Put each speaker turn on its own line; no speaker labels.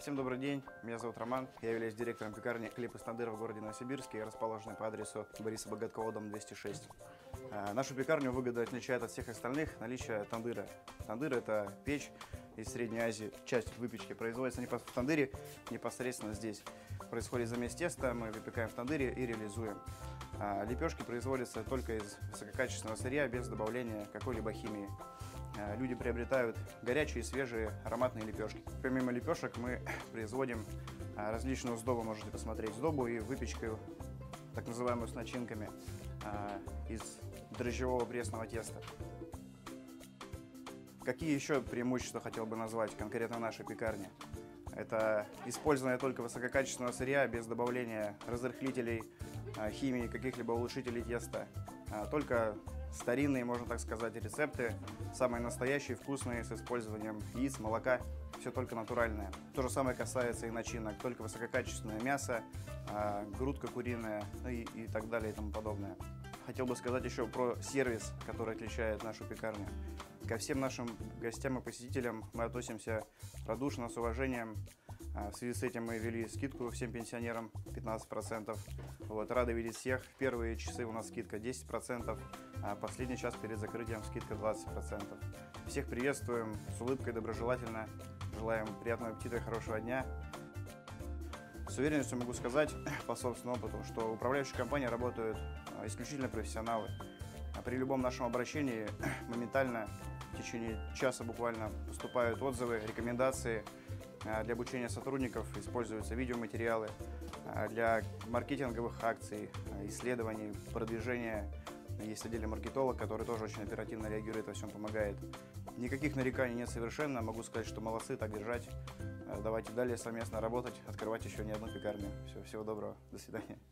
Всем добрый день, меня зовут Роман, я являюсь директором пекарни «Хлеб из тандыра» в городе Новосибирске, расположенной по адресу Бориса Богаткова, дом 206. Нашу пекарню выгода отличает от всех остальных наличие тандыра. Тандыр – это печь из Средней Азии, часть выпечки производится не в тандыре, непосредственно здесь. Происходит замес теста, мы выпекаем в тандыре и реализуем. Лепешки производятся только из высококачественного сырья, без добавления какой-либо химии. Люди приобретают горячие, свежие, ароматные лепешки. Помимо лепешек мы производим различную сдобу, можете посмотреть, сдобу и выпечку, так называемую с начинками, из дрожжевого пресного теста. Какие еще преимущества хотел бы назвать конкретно нашей пекарни? Это использование только высококачественного сырья, без добавления разрыхлителей, химии, каких-либо улучшителей теста. Только старинные, можно так сказать, рецепты, самые настоящие, вкусные, с использованием яиц, молока, все только натуральное. То же самое касается и начинок, только высококачественное мясо, грудка куриная, ну и так далее и тому подобное. Хотел бы сказать еще про сервис, который отличает нашу пекарню. Ко всем нашим гостям и посетителям мы относимся радушно, с уважением. В связи с этим мы ввели скидку всем пенсионерам 15%. Рады видеть всех. В первые часы у нас скидка 10%, а последний час перед закрытием скидка 20%. Всех приветствуем с улыбкой, доброжелательно. Желаем приятного аппетита и хорошего дня. С уверенностью могу сказать, по собственному опыту, что в управляющей компании работают исключительно профессионалы. При любом нашем обращении моментально, в течение часа буквально, поступают отзывы, рекомендации. Для обучения сотрудников используются видеоматериалы, для маркетинговых акций, исследований, продвижения. Есть отдельный маркетолог, который тоже очень оперативно реагирует, во всем помогает. Никаких нареканий нет совершенно. Могу сказать, что молодцы, так держать. Давайте далее совместно работать, открывать еще не одну пекарню. Всего доброго, до свидания.